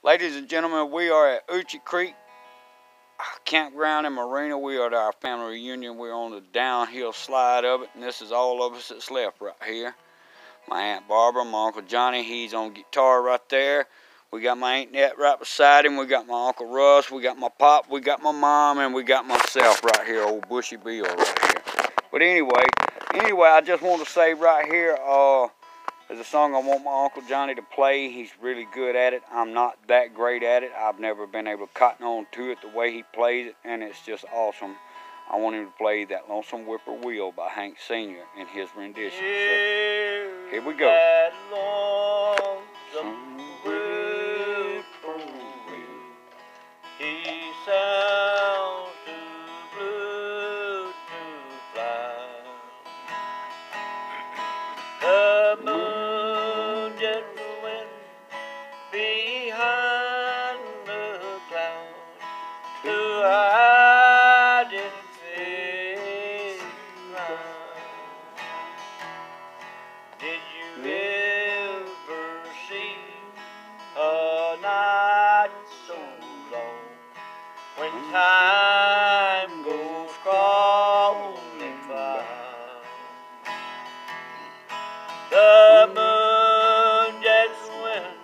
Ladies and gentlemen, we are at Uchee Creek Campground and Marina. We are at our family reunion. We're on the downhill slide of it, and this is all of us that's left right here. My Aunt Barbara, my Uncle Johnny, he's on guitar right there. We got my Aunt Nett right beside him. We got my Uncle Russ, we got my pop, we got my mom, and we got myself right here, old Bushy Bill right here. But anyway, I just want to say right here, there's a song I want my Uncle Johnny to play. He's really good at it. I'm not that great at it. I've never been able to cotton on to it the way he plays it, and it's just awesome. I want him to play that Lonesome Whippoorwill by Hank Sr. in his rendition. So, here we go. That lonesome whippoorwill, he sounds too blue to fly. The moon just went behind the clouds to hide its face round. Did you ever see a night so long when time goes crawling by? The moon just went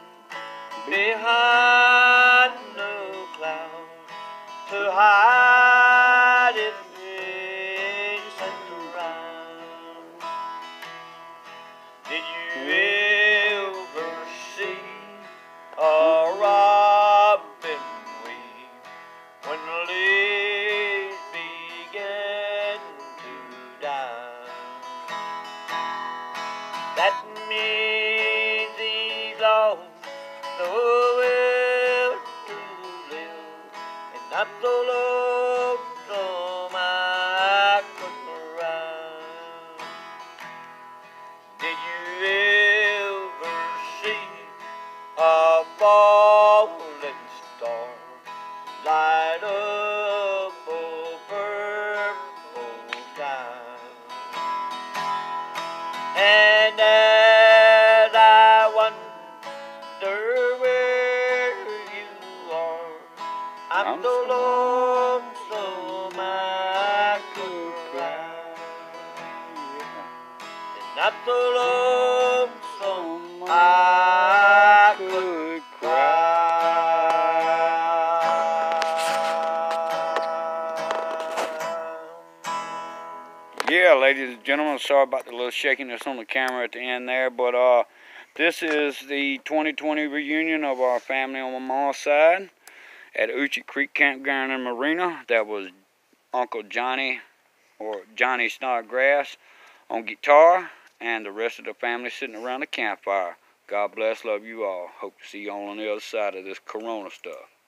behind the clouds to hide its face around. Did you ever see a robin weep when the leaves begin to die? That means he's lost the will to live, and not so lonesome I could cry. Did you ever see a falling star light up a purple sky? And as I wonder where you are, I'm so lonesome I could cry. And not so lonesome I could cry. Yeah, ladies and gentlemen, sorry about the little shakiness on the camera at the end there, but this is the 2020 reunion of our family on my mom's side at Uchee Creek Campground and Marina. That was Uncle Johnny, or Johnny Snodgrass, on guitar, and the rest of the family sitting around the campfire. God bless, love you all. Hope to see you all on the other side of this corona stuff.